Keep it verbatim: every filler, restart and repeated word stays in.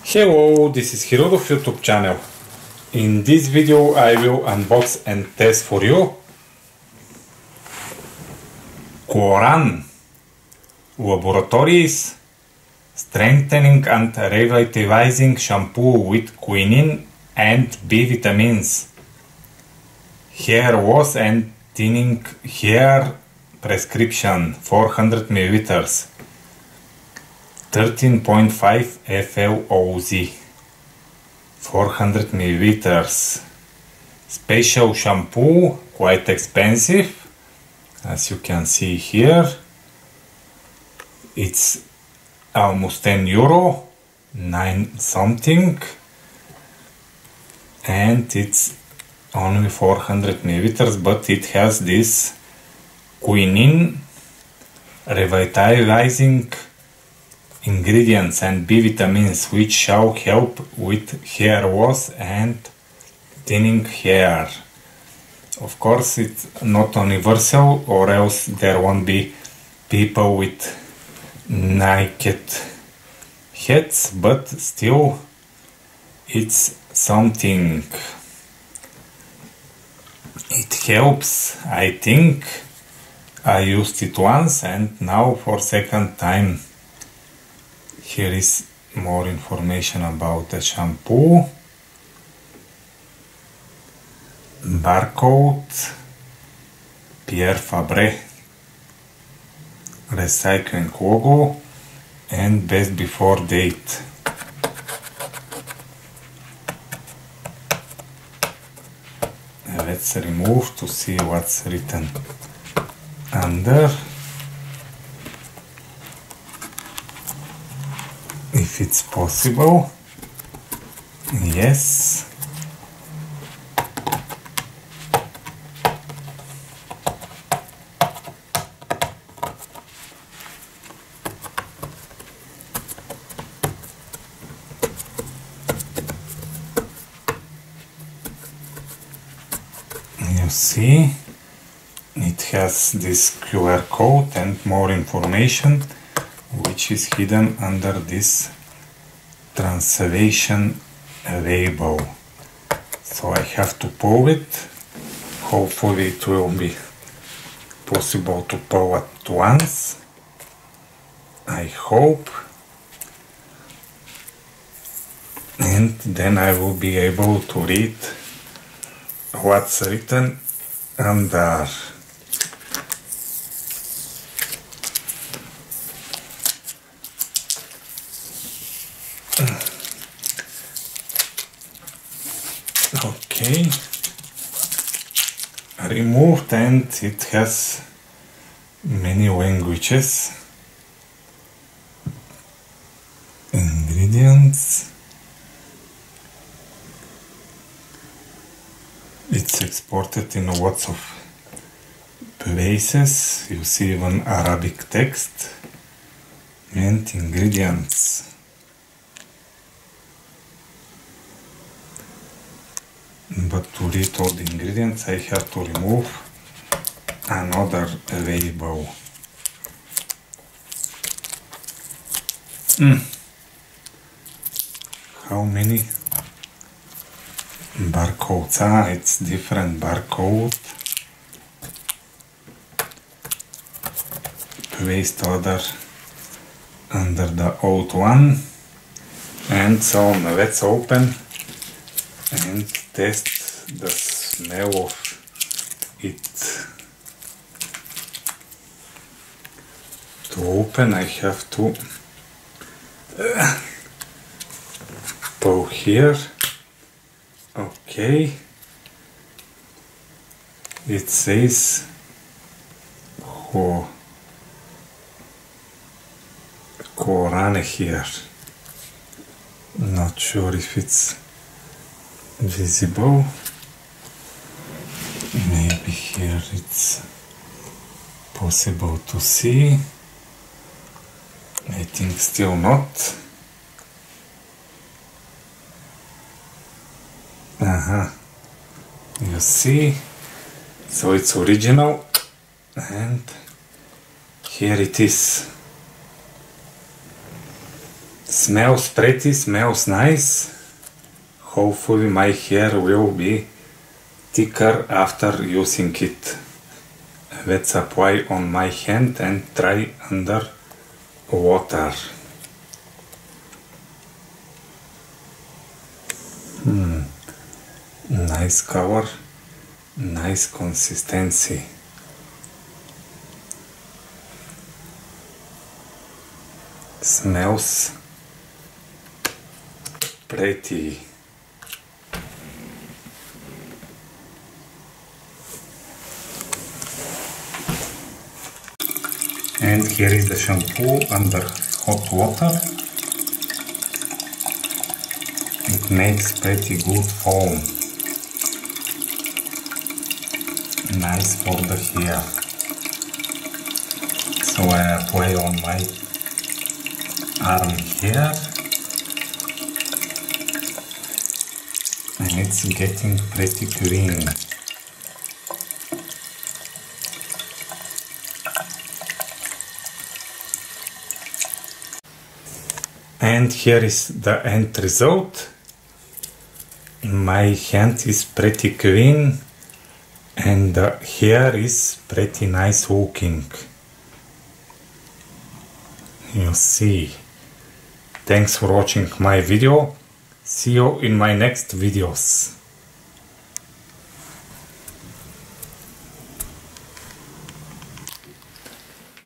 Hello, this is Hirodov YouTube channel. In this video I will unbox and test for you Klorane Laboratories Strengthening and Revitalizing Shampoo with Quinine and B Vitamins, Hair Loss and Thinning Hair Prescription four hundred milliliters, thirteen point five F L O Z, four hundred milliliters. Special shampoo, quite expensive, as you can see here. It's almost ten euro, nine something, and it's only four hundred milliliters, but it has this quinine revitalizing ingredients and B vitamins, which shall help with hair loss and thinning hair. Of course, it's not universal, or else there won't be people with naked heads, but still it's something. It helps, I think. I used it once and now for second time. Here is more information about the shampoo. Barcode, Pierre Fabre, recycling logo, and best before date. Let's remove to see what's written under. If it's possible. Yes. You see, it has this Q R code and more information, which is hidden under this translation label. So I have to pull it. Hopefully it will be possible to pull at once. I hope. And then I will be able to read what's written under. Okay, removed, and it has many languages. Ingredients. It's exported in lots of places. You see even Arabic text. And ingredients. But to read all the ingredients I have to remove another label. Mm. How many barcodes? Ah, it's different barcode. Placed other under the old one. And so let's open and test the smell of it. To open I have to uh, pull here. Okay. It says oh, Klorane here. Not sure if it's visible. Maybe here it's possible to see. I think still not. Uh-huh. You see? So it's original, and here it is. Smells pretty, smells nice. Hopefully my hair will be thicker after using it. Let's apply on my hand and try under water. Hmm. Nice color, nice consistency. Smells pretty. And here is the shampoo under hot water. It makes pretty good foam. Nice for the hair. So I apply on my arm here. And it's getting pretty clean. And here is the end result. My hand is pretty clean and the hair is pretty nice looking. You see. Thanks for watching my video. See you in my next videos.